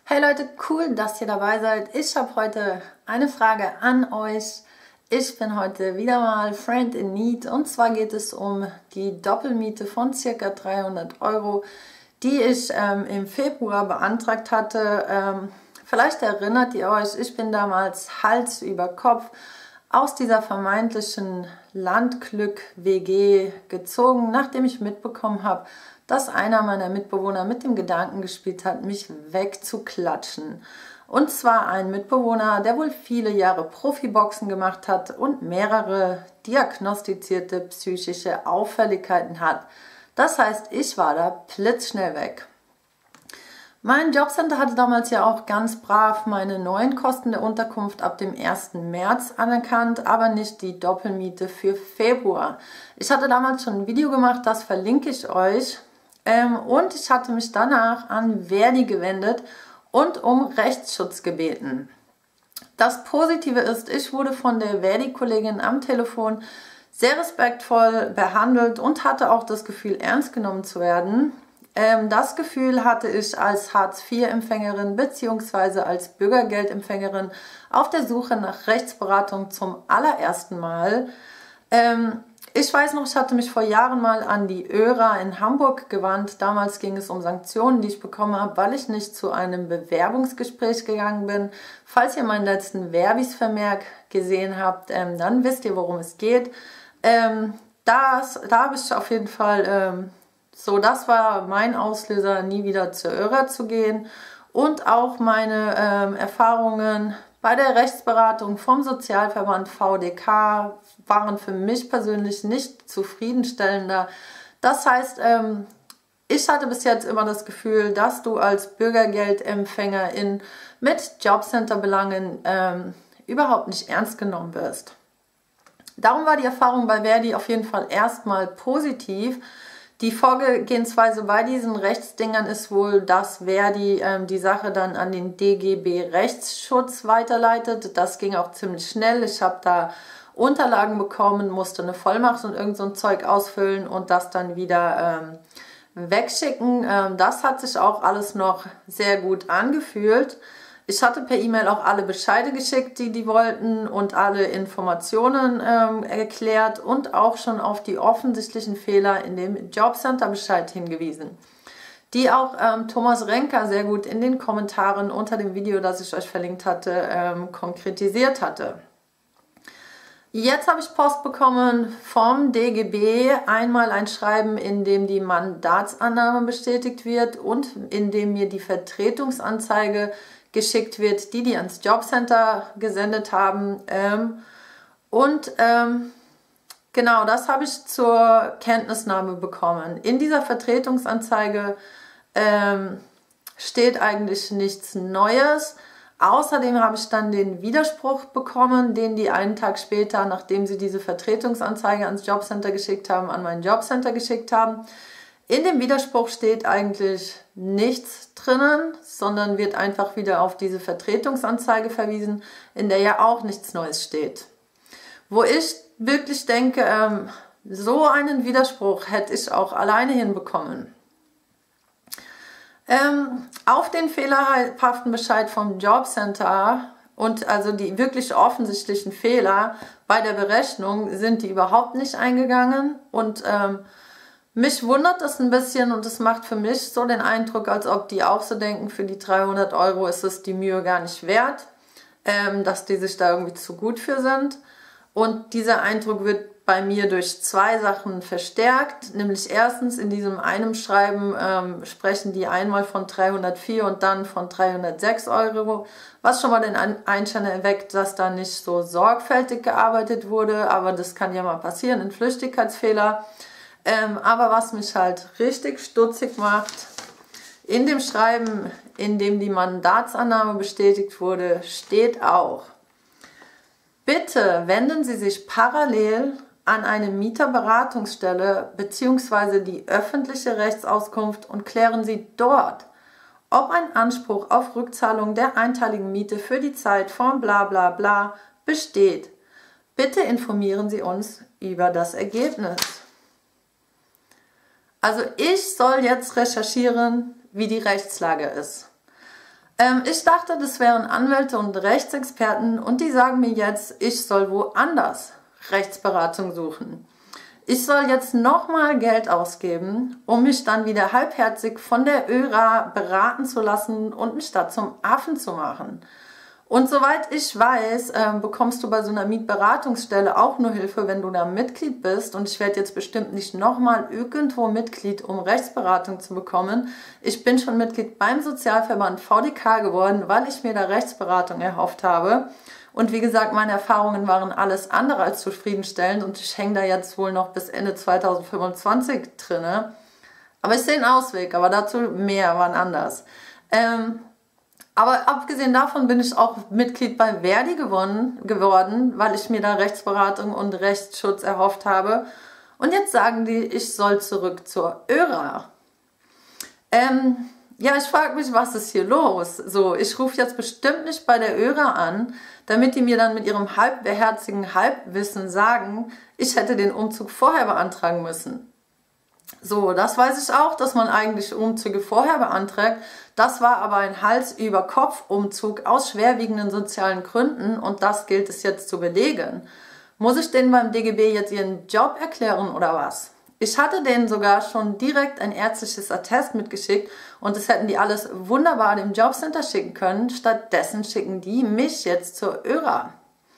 Hey Leute, cool, dass ihr dabei seid. Ich habe heute eine Frage an euch. Ich bin heute wieder mal Friend in Need und zwar geht es um die Doppelmiete von ca. 300 Euro, die ich im Februar beantragt hatte. Vielleicht erinnert ihr euch, ich bin damals Hals über Kopf aus dieser vermeintlichen Landglück-WG gezogen, nachdem ich mitbekommen habe, dass einer meiner Mitbewohner mit dem Gedanken gespielt hat, mich wegzuklatschen. Und zwar ein Mitbewohner, der wohl viele Jahre Profiboxen gemacht hat und mehrere diagnostizierte psychische Auffälligkeiten hat. Das heißt, ich war da blitzschnell weg. Mein Jobcenter hatte damals ja auch ganz brav meine neuen Kosten der Unterkunft ab dem 1. März anerkannt, aber nicht die Doppelmiete für Februar. Ich hatte damals schon ein Video gemacht, das verlinke ich euch. Und ich hatte mich danach an Verdi gewendet und um Rechtsschutz gebeten. Das Positive ist, ich wurde von der Verdi-Kollegin am Telefon sehr respektvoll behandelt und hatte auch das Gefühl, ernst genommen zu werden. Das Gefühl hatte ich als Hartz-IV-Empfängerin bzw. als Bürgergeldempfängerin auf der Suche nach Rechtsberatung zum allerersten Mal. Ich weiß noch, ich hatte mich vor Jahren mal an die ÖRA in Hamburg gewandt. Damals ging es um Sanktionen, die ich bekommen habe, weil ich nicht zu einem Bewerbungsgespräch gegangen bin. Falls ihr meinen letzten Verbis-Vermerk gesehen habt, dann wisst ihr, worum es geht. Da habe ich auf jeden Fall... das war mein Auslöser, nie wieder zur ÖRA zu gehen und auch meine Erfahrungen bei der Rechtsberatung vom Sozialverband VDK waren für mich persönlich nicht zufriedenstellender. Das heißt, ich hatte bis jetzt immer das Gefühl, dass du als Bürgergeldempfängerin mit Jobcenter-Belangen überhaupt nicht ernst genommen wirst. Darum war die Erfahrung bei Verdi auf jeden Fall erstmal positiv. Die Vorgehensweise bei diesen Rechtsdingern ist wohl, dass Verdi die Sache dann an den DGB Rechtsschutz weiterleitet. Das ging auch ziemlich schnell. Ich habe da Unterlagen bekommen, musste eine Vollmacht und irgend so ein Zeug ausfüllen und das dann wieder wegschicken. Das hat sich auch alles noch sehr gut angefühlt. Ich hatte per E-Mail auch alle Bescheide geschickt, die wollten und alle Informationen erklärt und auch schon auf die offensichtlichen Fehler in dem Jobcenter-Bescheid hingewiesen, die auch Thomas Renker sehr gut in den Kommentaren unter dem Video, das ich euch verlinkt hatte, konkretisiert hatte. Jetzt habe ich Post bekommen vom DGB, einmal ein Schreiben, in dem die Mandatsannahme bestätigt wird und in dem mir die Vertretungsanzeige geschickt wird, die ans Jobcenter gesendet haben. Genau, das habe ich zur Kenntnisnahme bekommen. In dieser Vertretungsanzeige steht eigentlich nichts Neues. Außerdem habe ich dann den Widerspruch bekommen, den die einen Tag später, nachdem sie diese Vertretungsanzeige ans Jobcenter geschickt haben, an mein Jobcenter geschickt haben. In dem Widerspruch steht eigentlich nichts drinnen, sondern wird einfach wieder auf diese Vertretungsanzeige verwiesen, in der ja auch nichts Neues steht. Wo ich wirklich denke, so einen Widerspruch hätte ich auch alleine hinbekommen. Auf den fehlerhaften Bescheid vom Jobcenter und also die wirklich offensichtlichen Fehler bei der Berechnung sind die überhaupt nicht eingegangen und mich wundert das ein bisschen und es macht für mich so den Eindruck, als ob die auch so denken, für die 300 Euro ist es die Mühe gar nicht wert, dass die sich da irgendwie zu gut für sind. Und dieser Eindruck wird bei mir durch zwei Sachen verstärkt, nämlich erstens in diesem einen Schreiben sprechen die einmal von 304 und dann von 306 Euro, was schon mal den Einschein erweckt, dass da nicht so sorgfältig gearbeitet wurde, aber das kann ja mal passieren, ein Flüchtigkeitsfehler. Aber was mich halt richtig stutzig macht, in dem Schreiben, in dem die Mandatsannahme bestätigt wurde, steht auch: Bitte wenden Sie sich parallel an eine Mieterberatungsstelle bzw. die öffentliche Rechtsauskunft und klären Sie dort, ob ein Anspruch auf Rückzahlung der einteiligen Miete für die Zeit von bla bla bla besteht. Bitte informieren Sie uns über das Ergebnis. Also ich soll jetzt recherchieren, wie die Rechtslage ist. Ich dachte, das wären Anwälte und Rechtsexperten und die sagen mir jetzt, ich soll woanders Rechtsberatung suchen. Ich soll jetzt nochmal Geld ausgeben, um mich dann wieder halbherzig von der ÖRA beraten zu lassen und mich da zum Affen zu machen. Und soweit ich weiß, bekommst du bei so einer Mietberatungsstelle auch nur Hilfe, wenn du da Mitglied bist. Und ich werde jetzt bestimmt nicht nochmal irgendwo Mitglied, um Rechtsberatung zu bekommen. Ich bin schon Mitglied beim Sozialverband VDK geworden, weil ich mir da Rechtsberatung erhofft habe. Und wie gesagt, meine Erfahrungen waren alles andere als zufriedenstellend und ich hänge da jetzt wohl noch bis Ende 2025 drinne. Aber ich sehe einen Ausweg, aber dazu mehr, wann anders. Aber abgesehen davon bin ich auch Mitglied bei Verdi geworden, weil ich mir da Rechtsberatung und Rechtsschutz erhofft habe. Und jetzt sagen die, ich soll zurück zur ÖRA. Ja, ich frage mich, was ist hier los? So, ich rufe jetzt bestimmt nicht bei der ÖRA an, damit die mir dann mit ihrem halbherzigen Halbwissen sagen, ich hätte den Umzug vorher beantragen müssen. So, das weiß ich auch, dass man eigentlich Umzüge vorher beantragt. Das war aber ein Hals-über-Kopf-Umzug aus schwerwiegenden sozialen Gründen und das gilt es jetzt zu belegen. Muss ich denen beim DGB jetzt ihren Job erklären oder was? Ich hatte denen sogar schon direkt ein ärztliches Attest mitgeschickt und das hätten die alles wunderbar dem Jobcenter schicken können. Stattdessen schicken die mich jetzt zur ÖRA.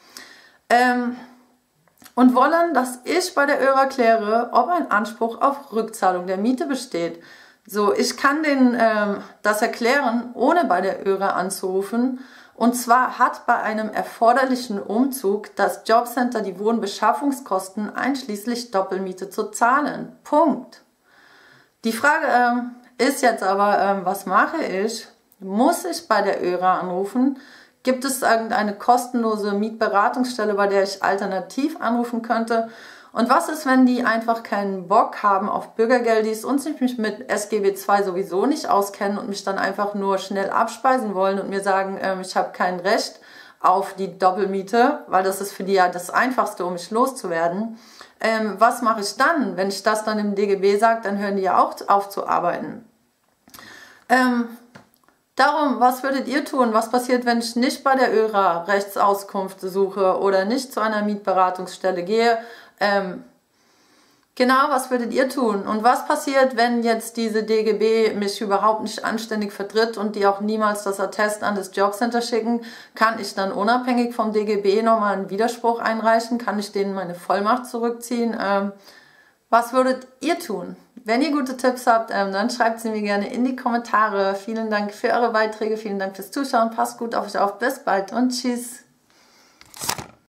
Und wollen, dass ich bei der ÖRA kläre, ob ein Anspruch auf Rückzahlung der Miete besteht. So, ich kann denen das erklären, ohne bei der ÖRA anzurufen. Und zwar hat bei einem erforderlichen Umzug das Jobcenter die Wohnbeschaffungskosten einschließlich Doppelmiete zu zahlen. Punkt. Die Frage ist jetzt aber, was mache ich? Muss ich bei der ÖRA anrufen? Gibt es irgendeine kostenlose Mietberatungsstelle, bei der ich alternativ anrufen könnte? Und was ist, wenn die einfach keinen Bock haben auf Bürgergeldis und sich mich mit SGB II sowieso nicht auskennen und mich dann einfach nur schnell abspeisen wollen und mir sagen, ich habe kein Recht auf die Doppelmiete, weil das ist für die ja das Einfachste, um mich loszuwerden. Was mache ich dann? Wenn ich das dann im DGB sage, dann hören die ja auch auf zu arbeiten. Darum, was würdet ihr tun? Was passiert, wenn ich nicht bei der ÖRA Rechtsauskunft suche oder nicht zu einer Mietberatungsstelle gehe? Genau, was würdet ihr tun? Und was passiert, wenn jetzt diese DGB mich überhaupt nicht anständig vertritt und die auch niemals das Attest an das Jobcenter schicken? Kann ich dann unabhängig vom DGB nochmal einen Widerspruch einreichen? Kann ich denen meine Vollmacht zurückziehen? Was würdet ihr tun? Wenn ihr gute Tipps habt, dann schreibt sie mir gerne in die Kommentare. Vielen Dank für eure Beiträge, vielen Dank fürs Zuschauen. Passt gut auf euch auf. Bis bald und tschüss.